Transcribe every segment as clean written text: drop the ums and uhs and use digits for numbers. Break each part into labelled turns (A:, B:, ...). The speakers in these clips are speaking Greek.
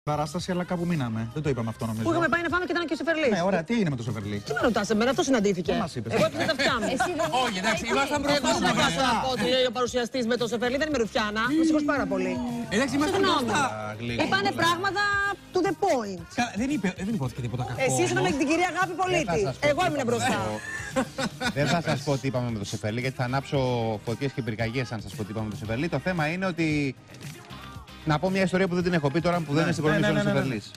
A: Παράσταση, αλλά κάπου μείναμε. Δεν το είπαμε αυτό νομίζω.
B: Που είχαμε πάει να φάμε και ήταν και ο Σεφερλής.
A: Ναι, ωραία, τι έγινε με το Σεφερλή.
B: Τι με ρωτάς εμένα, αυτό συναντήθηκε.
A: Μας είπες.
B: Εγώ έπαιζα τα αυτιά μου.
C: Όχι, εντάξει, ήμασταν
B: Εγώ δεν
C: μπροστά.
B: έκανα να πω ότι ο παρουσιαστής με το Σεφερλή δεν είμαι Ρουφιάνα. Με σηκώσει πάρα πολύ.
C: Εντάξει, ήμασταν
B: Συγγνώμη.
C: μπροστά.
B: Είπανε πράγματα to the point.
C: Δεν υπόθηκε τίποτα κακό.
B: Εσύ ήσουν με την κυρία Αγάπη Πολίτη. Εγώ έμεινα μπροστά.
D: Δεν θα σας πω τι είπαμε με το Σεφερλή, γιατί θα ανάψω φωτιές και πυρκαγιές αν σας πω τι είπαμε με το Σεφερλή. Το θέμα είναι ότι. Να πω μια ιστορία που δεν την έχω πει τώρα που δεν είναι στην πρώτη ζώνη του Σεφερλής.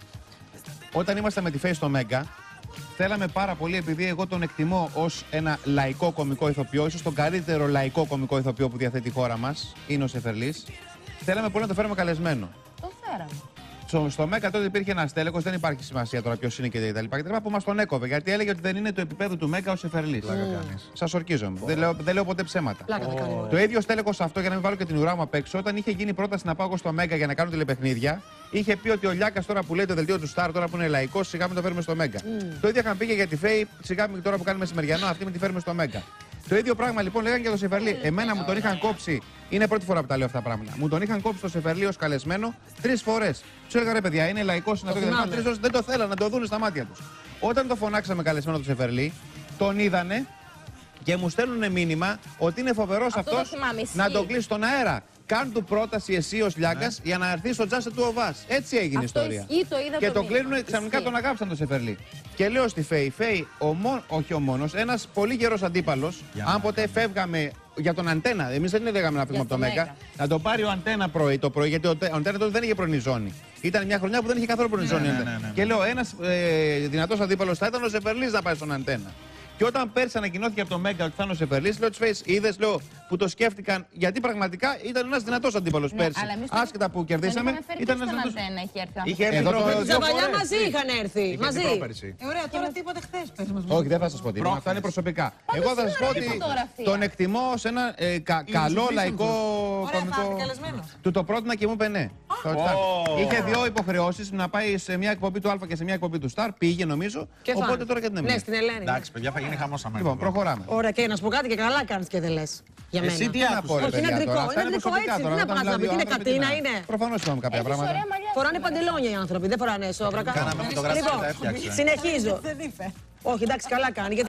D: Όταν ήμασταν με τη Face στο Μέγκα, θέλαμε πάρα πολύ, επειδή εγώ τον εκτιμώ ως ένα λαϊκό κωμικό ηθοποιό, ίσως τον καλύτερο λαϊκό κωμικό ηθοποιό που διαθέτει η χώρα μας, είναι ο Σεφερλής. Θέλαμε πολύ να το φέρουμε καλεσμένο.
E: Το φέραμε.
D: Στο Μέγκα τότε υπήρχε ένα τέλεχος, δεν υπάρχει σημασία τώρα ποιος είναι και τα λοιπά, που μας τον έκοβε γιατί έλεγε ότι δεν είναι το επίπεδο του Μέγκα ο Σεφερλής. Σας ορκίζομαι. Δεν λέω ποτέ ψέματα. Το ίδιο στέλεχος αυτό, για να μην βάλω και την ουρά μου απ' έξω, όταν είχε γίνει πρόταση να πάω εγώ στο Μέγκα για να κάνω τηλεπαιχνίδια, είχε πει ότι ο Λιάκας τώρα που λέει το δελτίο του Σταρ, τώρα που είναι λαϊκός, σιγά μην το φέρουμε στο Μέγκα. Το ίδιο είχαν πει και για τη Φέη, σιγά μην τώρα που κάνουμε μεσημεριανό, αυτή με τη φέρουμε στο Μέγκα. Το ίδιο πράγμα λοιπόν λέγανε για το Σεφερλή. Εμένα μου τον είχαν κόψει. Είναι πρώτη φορά που τα λέω αυτά τα πράγματα. Μου τον είχαν κόψει το Σεφερλή ως καλεσμένο 3 φορές. Του έλεγα ρε παιδιά, είναι λαϊκός, είναι αυτό και δεν 3 φορές δεν το θέλανε να το δουν στα μάτια τους. Όταν το φωνάξαμε καλεσμένο το Σεφερλή, τον είδανε και μου στέλνουν μήνυμα ότι είναι φοβερός αυτός να τον κλείσει στον αέρα. Κάν του πρόταση εσύ ως Λιάκας για να έρθει στο τζάσε του Οβάς. Έτσι έγινε η ιστορία.
E: Ισχύει, το είδα
D: Και
E: το
D: τον κλείνουν, ξαφνικά τον αγάπησαν το Σεφερλή. Και λέω στη Φέη, όχι ο μόνος, ένας πολύ γερός αντίπαλος, αν ποτέ φεύγαμε για τον Αντένα, εμείς δεν λέγαμε να φύγουμε από το Μέγκα, να το πάρει ο Αντένα το πρωί, γιατί ο Αντένα τότε δεν είχε πρωινή ζώνη. Ήταν μια χρονιά που δεν είχε καθόλου πρωινή ζώνη. Και λέω, ένας δυνατός αντίπαλος θα ήταν ο Σεφερλής να πάει στον Αντένα. Και όταν πέρσι ανακοινώθηκε από το Μέγκα ότι θα είναι ο Σεφερλής, λέω της Face, είδες, λέω, που το σκέφτηκαν, γιατί πραγματικά ήταν ένας δυνατός αντίπαλος πέρσι. Άσχετα που κερδίσαμε, ήταν ένας δυνατός.
E: Είχε έρθει
B: Ζαβαλιά μαζί είχαν έρθει. Μαζί.
F: Ωραία, τώρα τίποτε χθες.
D: Όχι, δεν θα σας πω τίποτα. Αυτά είναι προσωπικά. Εγώ θα σας πω ότι τον εκτιμώ ως ένα καλό λαϊκό κωμικό. Του το πρότεινα και μου είπε ναι. Είχε 2 υποχρεώσεις να πάει σε μια εκπομπή του Α και σε μια εκπομπή του Σταρ. Πήγε νομίζω. Οπότε τώρα και την
B: Ναι, στην Ελένη.
A: Εντάξει, παιδιά, θα γίνει χαμός αμέσως.
D: Λοιπόν, προχωράμε.
B: Ωραία, και να σου πω κάτι και καλά κάνεις και δεν λες. Για μένα.
A: Εσύ τι άκουσες?
B: Όχι, είναι αντρικό. Είναι αντρικό έτσι. Τι να πας να πει, είναι κατίνα, είναι.
D: Προφανώς είπαμε κάποια πράγματα.
B: Φοράνε παντελόνια οι άνθρωποι, δεν φοράνε σόβρακα.
A: Κάναμε φωτογραφία, τα έφτιαξε.
B: Συνεχίζω. Όχι, εντάξει, καλά κάνει.